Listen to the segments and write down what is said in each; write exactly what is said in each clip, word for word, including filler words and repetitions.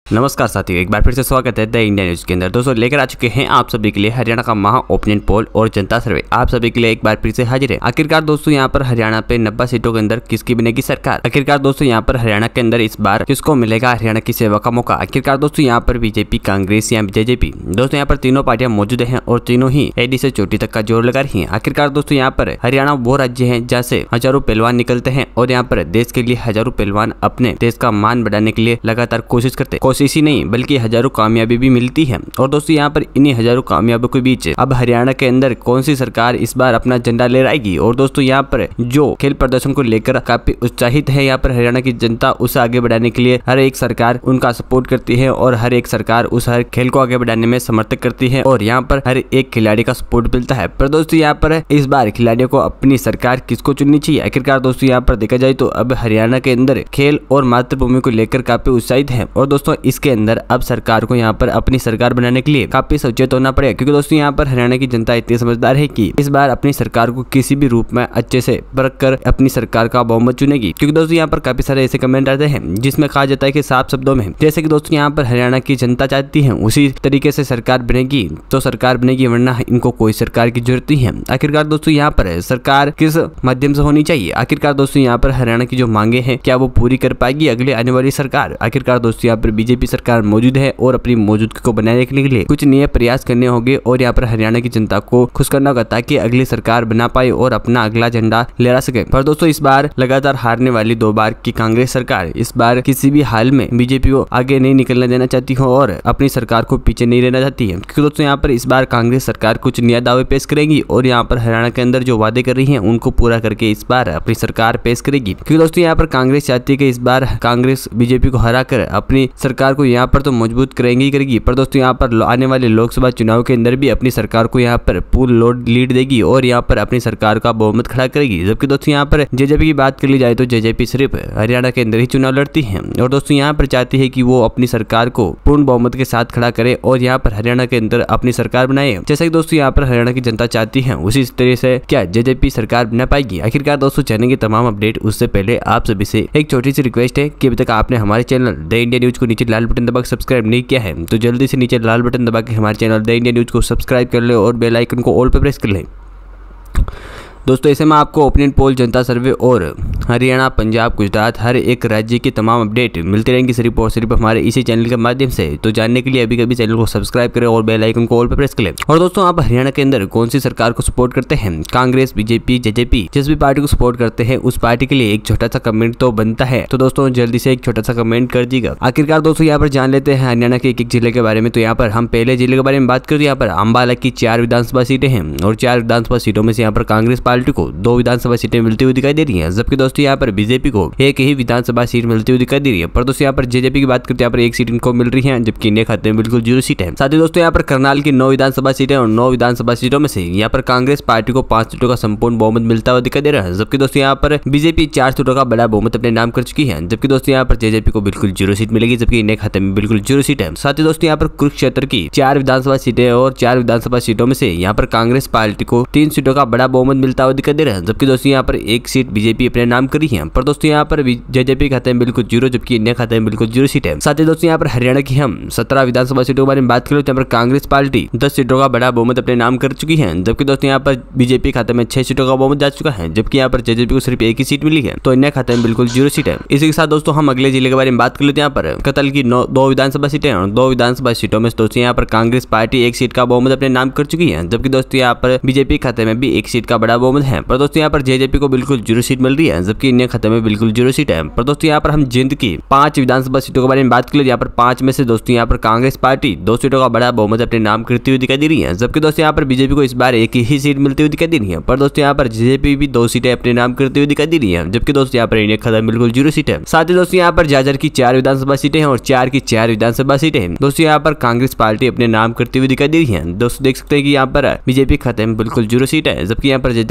नमस्कार साथियों, एक बार फिर से स्वागत है द इंडिया न्यूज के अंदर। दोस्तों लेकर आ चुके हैं आप सभी के लिए हरियाणा का महा ओपिनियन पोल और जनता सर्वे आप सभी के लिए एक बार फिर से हाजिर है। आखिरकार दोस्तों यहाँ पर हरियाणा पे नब्बे सीटों के अंदर किसकी बनेगी सरकार। आखिरकार दोस्तों यहाँ पर हरियाणा के अंदर इस बार किसको मिलेगा हरियाणा की सेवा का मौका। आखिरकार दोस्तों यहाँ पर बीजेपी, कांग्रेस या जेजेपी, दोस्तों यहाँ पर तीनों पार्टियां मौजूद हैं और तीनों ही एडी से चोटी तक का जोर लगा रही है। आखिरकार दोस्तों यहाँ पर हरियाणा वो राज्य है जहाँ से हजारों पहलवान निकलते हैं और यहाँ पर देश के लिए हजारों पहलवान अपने देश का मान बढ़ाने के लिए लगातार कोशिश करते हैं। कोशिश ही नहीं बल्कि हजारों कामयाबी भी मिलती है। और दोस्तों यहाँ पर इन्हीं हजारों कामयाबियों के बीच अब हरियाणा के अंदर कौन सी सरकार इस बार अपना झंडा ले आएगी। और दोस्तों यहाँ पर जो खेल प्रदर्शन को लेकर काफी उत्साहित है यहाँ पर हरियाणा की जनता, उसे आगे बढ़ाने के लिए हर एक सरकार उनका सपोर्ट करती है और हर एक सरकार उस हर खेल को आगे बढ़ाने में समर्थक करती है और यहाँ पर हर एक खिलाड़ी का सपोर्ट मिलता है। पर दोस्तों यहाँ पर इस बार खिलाड़ियों को अपनी सरकार किसको चुननी चाहिए। आखिरकार दोस्तों यहाँ पर देखा जाए तो अब हरियाणा के अंदर खेल और मातृभूमि को लेकर काफी उत्साहित है और दोस्तों इसके अंदर अब सरकार को यहाँ पर अपनी सरकार बनाने के लिए काफी सचेत होना पड़ेगा, क्योंकि दोस्तों यहाँ पर हरियाणा की जनता इतनी समझदार है कि इस बार अपनी सरकार को किसी भी रूप में अच्छे से परख कर अपनी सरकार का बहुमत चुनेगी। क्योंकि दोस्तों यहाँ पर काफी सारे ऐसे कमेंट आते हैं जिसमें कहा जाता है कि साफ शब्दों में जैसे कि दोस्तों यहाँ पर हरियाणा की जनता चाहती है उसी तरीके से सरकार बनेगी तो सरकार बनेगी, वरना इनको कोई सरकार की जरूरत नहीं है। आखिरकार दोस्तों यहाँ पर सरकार किस माध्यम से होनी चाहिए। आखिरकार दोस्तों यहाँ पर हरियाणा की जो मांगे हैं क्या वो पूरी कर पाएगी अगले आने वाली सरकार। आखिरकार दोस्तों यहाँ पर बीजेपी सरकार मौजूद है और अपनी मौजूदगी को बनाए रखने के लिए कुछ नए प्रयास करने होंगे और यहाँ पर हरियाणा की जनता को खुश करना होगा ताकि अगली सरकार बना पाए और अपना अगला झंडा लहरा सके। पर दोस्तों इस बार लगातार हारने वाली दो बार की कांग्रेस सरकार इस बार किसी भी हाल में बीजेपी को आगे नहीं निकलने देना चाहती हो और अपनी सरकार को पीछे नहीं रहना चाहती है। क्योंकि दोस्तों यहाँ पर इस बार कांग्रेस सरकार कुछ नया दावे पेश करेगी और यहाँ पर हरियाणा के अंदर जो वादे कर रही है उनको पूरा करके इस बार अपनी सरकार पेश करेगी। क्योंकि दोस्तों यहाँ पर कांग्रेस चाहती है कि इस बार कांग्रेस बीजेपी को हरा कर अपनी सरकार को यहाँ पर तो मजबूत करेंगी ही करेगी, पर दोस्तों यहाँ पर आने वाले लोकसभा चुनाव के अंदर भी अपनी सरकार को यहाँ पर पूर्ण लोड लीड देगी और यहाँ पर अपनी सरकार का बहुमत खड़ा करेगी। जबकि दोस्तों यहाँ पर जेजेपी की बात कर ली जाए तो जेजेपी सिर्फ हरियाणा के अंदर ही चुनाव लड़ती है और दोस्तों यहाँ पर चाहती है कि वो अपनी सरकार को पूर्ण बहुमत के साथ खड़ा करे और यहाँ पर हरियाणा के अंदर अपनी सरकार बनाए। जैसा कि दोस्तों यहाँ पर हरियाणा की जनता चाहती है उसी तरह से क्या जेजेपी सरकार बना पाएगी। आखिरकार दोस्तों चैनल की तमाम अपडेट उससे पहले आप सभी से एक छोटी सी रिक्वेस्ट है कि अभी तक आपने हमारे चैनल द इंडिया न्यूज को नीचे लाल बटन दबाकर सब्सक्राइब नहीं किया है तो जल्दी से नीचे लाल बटन दबा के हमारे चैनल द इंडिया न्यूज को सब्सक्राइब कर ले और बेल आइकन को ऑल पे प्रेस कर ले। दोस्तों ऐसे में आपको ओपिनियन पोल, जनता सर्वे और हरियाणा, पंजाब, गुजरात हर एक राज्य की तमाम अपडेट मिलती रहेंगी सिर्फ और सिर्फ हमारे इसी चैनल के माध्यम से। तो जानने के लिए अभी कभी चैनल को सब्सक्राइब करें और बेल आइकन को ऑल पे प्रेस कर लें। और दोस्तों आप हरियाणा के अंदर कौन सी सरकार को सपोर्ट करते हैं, कांग्रेस, बीजेपी, जेजेपी, जिस भी पार्टी को सपोर्ट करते हैं उस पार्टी के लिए एक छोटा सा कमेंट तो बनता है। तो दोस्तों जल्दी से एक छोटा सा कमेंट कर दीजिएगा। आखिरकार दोस्तों यहाँ पर जान लेते हैं हरियाणा के एक एक जिले के बारे में। तो यहाँ पर हम पहले जिले के बारे में बात करें, यहाँ पर अम्बाला की चार विधानसभा सीटें हैं और चार विधानसभा सीटों में से यहाँ पर कांग्रेस पार्टी को दो विधानसभा सीटें मिलती हुई दिखाई दे रही हैं, जबकि दोस्तों यहाँ पर बीजेपी को एक ही विधानसभा सीट मिलती हुई दिखाई दे रही है। पर दोस्तों यहाँ पर जेजेपी की बात करते हैं, यहाँ पर एक सीट इनको मिल रही है जबकि इन्हें खाते में बिल्कुल जीरो सीट है। साथ ही दोस्तों यहाँ पर करनाल की नौ विधानसभा सीटें और नौ विधानसभा सीटों में से यहाँ पर कांग्रेस पार्टी को पांच सीटों का संपूर्ण बहुमत मिलता हुआ दिखाई दे रहा है, जबकि दोस्तों यहाँ पर बीजेपी चार सीटों का बड़ा बहुमत अपने नाम कर चुकी है। जबकि दोस्तों यहाँ पर जेजेपी को बिल्कुल जीरो सीट मिलेगी जबकि इन्हें खाते में बिल्कुल जीरो सीट है। साथ ही दोस्तों यहाँ पर कुरुक्षेत्र की चार विधानसभा सीटें और चार विधानसभा सीटों में से यहाँ पर कांग्रेस पार्टी को तीन सीटों का बड़ा बहुमत मिलता हुआ दिखाई दे रहा है, जबकि दोस्तों यहाँ पर एक सीट बीजेपी अपने नाम करी है। पर दोस्तों यहाँ पर जेजेपी खाते में बिल्कुल जीरो जबकि इंडिया खाते में बिल्कुल जीरो सीट है। साथ ही दोस्तों यहाँ पर हरियाणा की हम सत्रह विधानसभा सीटों के बारे में बात करें तो यहाँ पर कांग्रेस पार्टी दस सीटों का बड़ा बहुमत अपने नाम कर चुकी है, जबकि दोस्तों यहाँ पर बीजेपी खाते में छह सीटों का बहुमत जा चुका है, जबकि यहाँ पर जेजेपी को सिर्फ एक ही सीट मिली है तो इंडिया खाते में बिल्कुल जीरो सीट है। इसी के साथ दोस्तों हम अगले जिले के बारे में बात कर लेते हैं। यहाँ पर कतल की दो विधानसभा सीटें और दो विधानसभा सीटों में दोस्तों यहाँ पर कांग्रेस पार्टी एक सीट का बहुमत अपने नाम कर चुकी है, जबकि दोस्तों यहाँ पर बीजेपी खाते में भी एक सीट का बड़ा बहुमत है। पर दोस्तों यहाँ पर जेजेपी को बिल्कुल जीरो सीट मिल रही है जबकि इंडिया खाते में बिल्कुल जीरो सीट है। पर दोस्तों यहाँ पर हम जिंद की पांच विधानसभा सीटों के बारे में बात कर ले, यहाँ पर पांच में से दोस्तों यहाँ पर कांग्रेस पार्टी दो सीटों का बड़ा बहुमत अपने नाम करती हुई दिखाई दे रही है, जबकि दोस्तों यहाँ पर बीजेपी को इस बार एक ही सीट मिलती हुई दिखाई दे रही है। पर दोस्तों यहाँ पर जेजेपी भी दो सीटें अपने नाम करती हुई दिखाई दे रही है, जबकि दोस्तों यहाँ पर इंडिया खाते में बिल्कुल जीरो सीट है। साथ ही दोस्तों यहाँ पर जाजर की चार विधानसभा सीटें हैं और चार की चार विधानसभा सीटें हैं दोस्तों यहाँ पर कांग्रेस पार्टी अपने नाम करती हुई दिखाई दे रही है। दोस्तों देख सकते हैं कि यहाँ पर बीजेपी खाते में बिल्कुल जीरो सीट है, जबकि यहाँ पर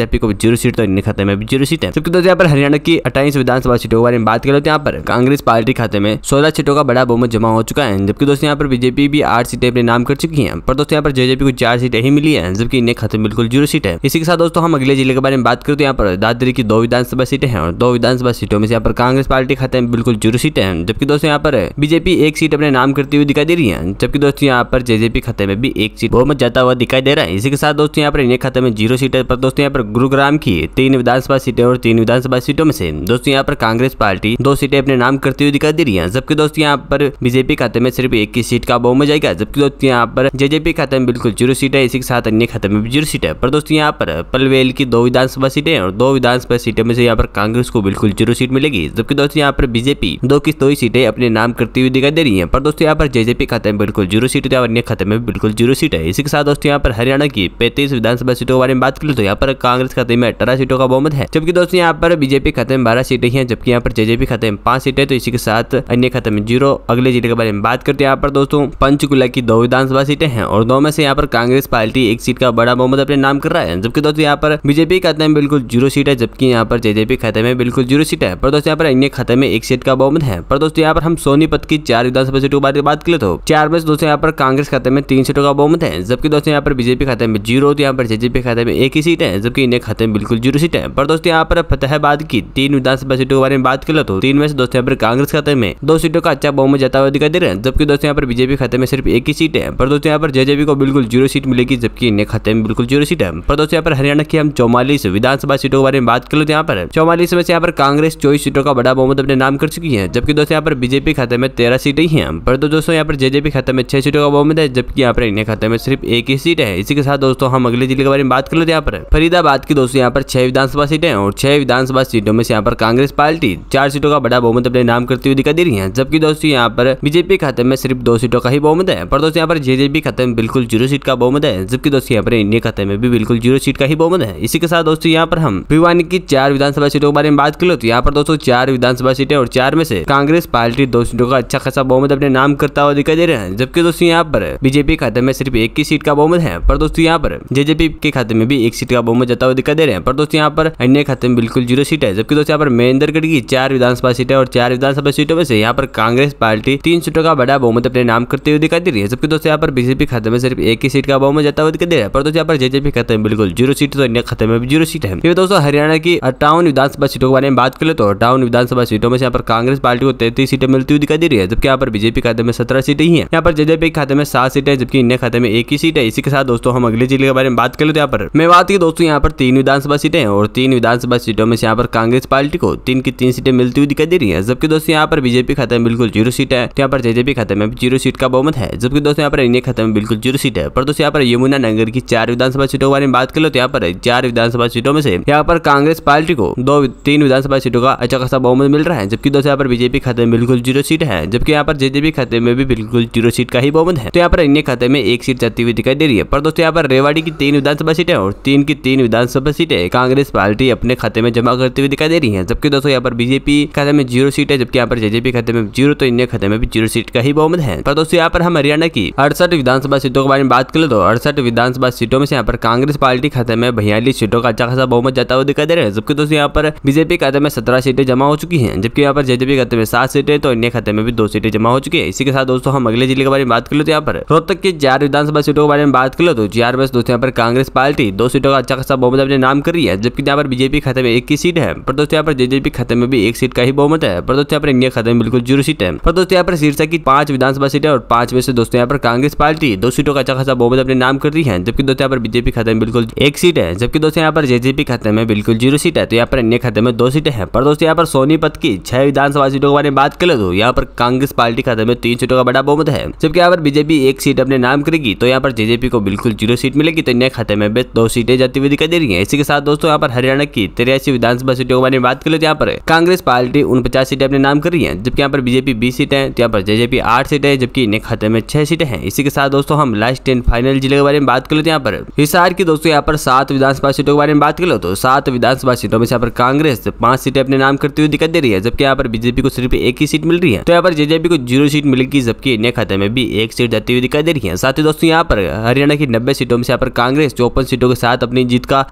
टीआरपी को जीरो सीट तो इनके खाते में भी जीरो सीट है। जबकि दोस्तों यहाँ पर हरियाणा की अट्ठाईस विधानसभा सीटों के बारे में बात करें तो यहाँ पर कांग्रेस पार्टी खाते में सोलह सीटों का बड़ा बहुमत जमा हो चुका है। जबकि दोस्तों यहाँ पर बीजेपी भी आठ सीटें अपने नाम कर चुकी है, पर दोस्तों यहाँ पर जेजेपी को चार सीटें ही मिली है, जबकि इनके खाते में बिल्कुल जीरो सीट है। इसी के साथ दोस्तों हम अगले जिले के बारे में बात करें तो यहाँ पर दादरी की दो विधानसभा सीटें हैं और दो विधानसभा सीटों में से यहाँ पर कांग्रेस पार्टी खाते में बिल्कुल जीरो सीटें हैं। जबकि दोस्तों यहाँ पर बीजेपी एक सीट अपने नाम करती हुई दिखाई दे रही है, जबकि दोस्तों यहाँ पर जेजेपी खाते में भी एक सीट बहुमत जाता हुआ दिखाई दे रहा है। इसी के साथ दोस्तों यहाँ पर इनके खाते में जीरो सीट है। पर दोस्तों यहाँ पर गुरुग्राम की तीन विधानसभा सीटें और तीन विधानसभा सीटों में से दोस्तों यहाँ पर कांग्रेस पार्टी दो सीटें अपने नाम करती हुई दिखाई दे रही है, जबकि दोस्तों यहाँ पर बीजेपी खाते में सिर्फ एक ही सीट का बहुमत जाएगा। जबकि दोस्तों यहाँ पर जेजेपी खाते में बिल्कुल जीरो सीट है। इसी के साथ अन्य खाते में भी जीरो सीट है। पर दोस्तों यहाँ पर पलवेल की दो विधानसभा सीटें और दो विधानसभा सीटों में से यहाँ पर कांग्रेस को बिल्कुल जीरो सीट मिलेगी। जबकि दोस्तों यहाँ पर बीजेपी दो की दो ही सीटें अपने नाम करती हुई दिखाई दे रही है। पर दोस्तों यहाँ पर जेजेपी खाते में बिल्कुल जीरो सीट है और अन्य खाते में बिल्कुल जीरो सीट है। इसी के साथ दोस्तों यहाँ पर हरियाणा की पैंतीस विधानसभा सीटों के बारे में बात करें तो यहाँ पर कांग्रेस खाते में अठारह सीटों का बहुमत है। जबकि दोस्तों यहाँ पर बीजेपी खाते में बारह सीटें हैं, जबकि यहाँ पर जेजेपी खाते में पांच सीटें। तो इसी के साथ अन्य खाते में जीरो। अगले जिले के बारे में बात करते हैं यहाँ पर दोस्तों पंचकुला की दो विधानसभा सीटें हैं और दो में से यहाँ पर कांग्रेस पार्टी एक सीट का बड़ा बहुमत अपने नाम कर रहा है। जबकि दोस्तों यहाँ पर बीजेपी खाते में बिल्कुल जीरो सीट है, जबकि यहाँ पर जेजेपी खाते में बिल्कुल जीरो सीट है। पर दोस्तों यहाँ पर अन्य खाते में एक सीट का बहुमत है। पर दोस्तों यहाँ पर हम सोनीपत की चार विधानसभा सीटों के बारे में बात करें तो चार में दोस्तों यहाँ पर कांग्रेस खाते में तीन सीटों का बहुमत है। जबकि दोस्तों यहाँ पर बीजेपी खाते में जीरो, तो यहाँ पर जेजेपी खाते में एक ही सीट है, जबकि इन्हें खाते में बिल्कुल जीरो सीट है। पर दोस्तों यहाँ पर फतेहाबाद की तीन विधानसभा सीटों के बारे में बात करें तो तीन में से दोस्तों यहाँ पर कांग्रेस खाते में दो सीटों का अच्छा बहुमत जाता हुआ दिखाई दे रहा है। जबकि दोस्तों यहाँ पर बीजेपी खाते में सिर्फ एक ही सीट है। पर दोस्तों यहाँ पर जेजेपी को बिल्कुल जीरो सीट मिलेगी, जबकि इन्हें खाते में बिल्कुल जीरो सीट है। पर दोस्तों यहाँ पर हरियाणा की हम चौवालीस विधानसभा सीटों के बारे में बात करें तो यहाँ पर चौवालीस में से यहाँ पर कांग्रेस चौबीस सीटों का बड़ा बहुमत अपने नाम कर चुकी है। जबकि दोस्तों यहाँ पर बीजेपी खाते में तेरह सीटें ही हैं। पर दोस्तों यहाँ पर जेजेपी खाते में छह सीटों का बहुमत है, जबकि यहाँ पर इन्हें खाते में सिर्फ एक ही सीट है। इसी के साथ दोस्तों हम अगले जिले के बारे में बात कर लेते हैं। यहाँ पर फरीदाबाद की दोस्तों यहाँ पर छह विधानसभा सीटें और छह विधानसभा सीटों में से यहाँ पर कांग्रेस पार्टी चार सीटों का बड़ा बहुमत अपने नाम करती हुई दिखाई दे रही है। जबकि दोस्तों यहाँ पर बीजेपी खाते में सिर्फ दो सीटों का ही बहुमत है। पर दोस्तों यहाँ पर जेजेपी खाते में बिल्कुल जीरो सीट का बहुमत है, जबकि दोस्तों यहाँ पर इंडिया खाते में भी बिल्कुल जीरो सीट का ही बहुमत है। इसी के साथ दोस्तों यहाँ पर हम भिवानी की चार विधानसभा सीटों के बारे में बात कर लो तो यहाँ पर दोस्तों चार विधानसभा सीटें और चार में से कांग्रेस पार्टी दो सीटों का अच्छा खासा बहुमत अपने नाम करता हुआ दिखाई दे रहा है। जबकि दोस्तों यहाँ पर बीजेपी खाते में सिर्फ एक ही सीट का बहुमत है। पर दोस्तों यहाँ पर जेजेपी के खाते में भी एक सीट का बहुमत जाता हुआ दिखाई दे रहे हैं। पर दोस्तों यहाँ पर अन्य खाते में बिल्कुल जीरो सीट है। जबकि दोस्तों यहाँ पर महेंद्रगढ़ की चार विधानसभा सीटें और चार विधानसभा सीटों में से यहाँ पर कांग्रेस पार्टी तीन सीटों का बड़ा बहुमत अपने नाम करते हुए दिखाई दे रही है। जबकि दोस्तों यहाँ पर बीजेपी खाते में सिर्फ एक ही सीट का बहुमत जाता हुआ दिखाई दे रहा है। पर दोस्तों यहाँ पर जेजेपी खाते में बिल्कुल जीरो सीट, तो अन्य खाते में भी जीरो सीट है। फिर दोस्तों हरियाणा की अट्ठावन विधानसभा सीटों के बारे में बात करें तो अट्ठावन विधानसभा सीटों में से यहाँ पर कांग्रेस पार्टी को तैंतीस सीटें मिलती हुई दिखाई दे रही है। जबकि यहाँ पर बीजेपी खाते में सत्रह सीटें ही है। यहाँ पर जेजेपी खाते में सात सीटें, जबकि अन्य खाते में एक ही सीट है। इसी के साथ दोस्तों हम अगले जिले के बारे में बात करें तो यहाँ पर मेवात की दोस्तों यहाँ पर तीन विधानसभा सीटें और तीन विधानसभा सीटों में से यहाँ पर कांग्रेस पार्टी को तीन की तीन सीटें मिलती हुई दिखाई दे रही है। जबकि दोस्तों यहाँ पर बीजेपी खाते में बिल्कुल जीरो सीट है, तो यहाँ पर जेजेपी खाते में जीरो सीट का बहुमत है। जबकि दोस्तों यहाँ पर इंडिया खाते में बिल्कुल जीरो सीट है। पर दोस्तों यहाँ पर यमुनानगर की चार विधानसभा सीटों के बारे में बात कर लो तो यहाँ पर चार विधानसभा सीटों में से यहाँ पर कांग्रेस पार्टी को दो तीन विधानसभा सीटों का अच्छा खासा बहुमत मिल रहा है। जबकि दोस्तों यहाँ पर बीजेपी खाते में बिल्कुल जीरो सीट है, जबकि यहाँ पर जेजेपी खाते में भी बिल्कुल जीरो सीट का ही बहुमत है। तो यहाँ पर अन्य खाते में एक सीट जाती हुई दिखाई दे रही है। पर दोस्तों यहाँ पर रेवाड़ी की तीन विधानसभा सीटें और तीन की तीन विधानसभा सीटें कांग्रेस पार्टी अपने खाते में जमा करती हुई दिखाई दे रही है। जबकि दोस्तों यहाँ पर बीजेपी खाते में जीरो सीट है, जबकि यहाँ पर जेजेपी खाते में जीरो, तो इंडिया खाते में भी जीरो सीट का ही बहुमत है। पर दोस्तों यहाँ पर हम हरियाणा की अड़सठ विधानसभा सीटों के बारे में बात करें तो अड़सठ विधानसभा सीटों में से यहाँ पर कांग्रेस पार्टी खाते में बयालीस सीटों का अच्छा खासा बहुमत जाता हुआ दिखाई दे रहा है। जबकि दोस्तों यहाँ पर बीजेपी खाते में सत्रह सीटें जमा हो चुकी हैं, जबकि यहाँ पर जेजेपी खाते में सात सीटें, तो इंडिया खाते में भी दो सीटें जमा हो चुकी है। इसी के साथ दोस्तों हम अगले जिले के बारे में बात कर लो तो यहाँ पर रोहतक की चार विधानसभा सीटों के बारे में बात कर लो तो चार में दोस्तों यहाँ पर कांग्रेस पार्टी दो सीटों का अच्छा खासा बहुमत अपने नाम कर रही है। जबकि यहाँ पर बीजेपी खाते में एक ही सीट है। पर दोस्तों यहाँ पर जेजेपी खाते में भी एक सीट का ही बहुमत है। पर दोस्तों यहाँ पर इंडिया खाते में बिल्कुल जीरो सीट है। पर दोस्तों यहाँ पर सिरसा की पांच विधानसभा सीटें और पांच में से दोस्तों यहाँ पर कांग्रेस पार्टी दो सीटों का अच्छा खासा बहुमत अपने नाम कर रही है। जबकि दोस्तों यहाँ पर बीजेपी खाते में बिल्कुल एक सीट है। जबकि दोस्तों यहाँ पर जेजेपी खाते में बिल्कुल जीरो सीट है, तो यहाँ पर अन्य खाते में दो सीटें हैं। पर दोस्तों यहाँ पर सोनीपत की छह विधानसभा सीटों के बारे में बात कर लो, यहाँ पर कांग्रेस पार्टी खाते में तीन सीटों का बड़ा बहुमत है। जबकि यहाँ पर बीजेपी एक सीट अपने नाम करेगी, तो यहाँ पर जेजेपी को बिल्कुल जीरो सीट मिलेगी, तो अन्य खाते में दो सीटें जाती हुई दिखाई दे रही है। इसी के साथ दोस्तों यहाँ पर हरियाणा की तिरासी विधानसभा सीटों के बारे में बात कर लो, यहाँ पर कांग्रेस पार्टी उनपचास सीटें अपने नाम कर रही है। जबकि यहाँ पर बीजेपी बीस सीटें हैं, तो यहाँ पर जेजेपी आठ सीटें, जबकि इन्हें खाते में छह सीटें हैं। इसी के साथ दोस्तों हम लास्ट एंड फाइनल जिले के बारे में बात कर लेते हैं। यहाँ पर हिसार की दोस्तों यहाँ पर सात विधानसभा सीटों के बारे में बात कर लो तो सात विधानसभा सीटों में से यहाँ पर कांग्रेस पांच सीटें अपने नाम करती हुई दिखाई दे रही है। जबकि यहाँ पर बीजेपी को सिर्फ एक ही सीट मिल रही है, तो यहाँ पर जेजेपी को जीरो सीट मिलेगी, जबकि इन्हें खाते में भी एक सीट जाती हुई दिखाई दे रही है। साथ ही दोस्तों यहाँ पर हरियाणा की नब्बे सीटों में से यहाँ पर कांग्रेस चौपन सीटों के साथ अपनी जीत का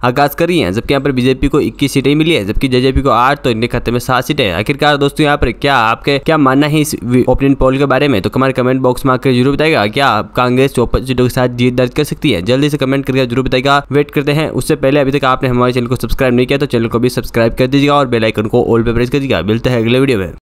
आगाज करी है, जबकि यहाँ पर बीजेपी को इक्कीस सीटें मिली है, जबकि जेजेपी को आठ, तो इनके खाते में सात सीटें। आखिरकार दोस्तों यहाँ पर क्या आपके क्या मानना है इस ओपिनियन पोल के बारे में, तो हमारे कमेंट बॉक्स में आकर जरूर बताएगा। क्या कांग्रेस चौपन सीटों के साथ जीत दर्ज कर सकती है? जल्दी से कमेंट करके जरूर बताएगा। वेट करते हैं। उससे पहले अभी तक आपने हमारे चैनल को सब्सक्राइब नहीं किया तो चैनल को भी सब्सक्राइब कर दीजिएगा और बेल आइकन को ऑल पे प्रेस कर दीजिएगा। मिलते हैं अगले वीडियो में।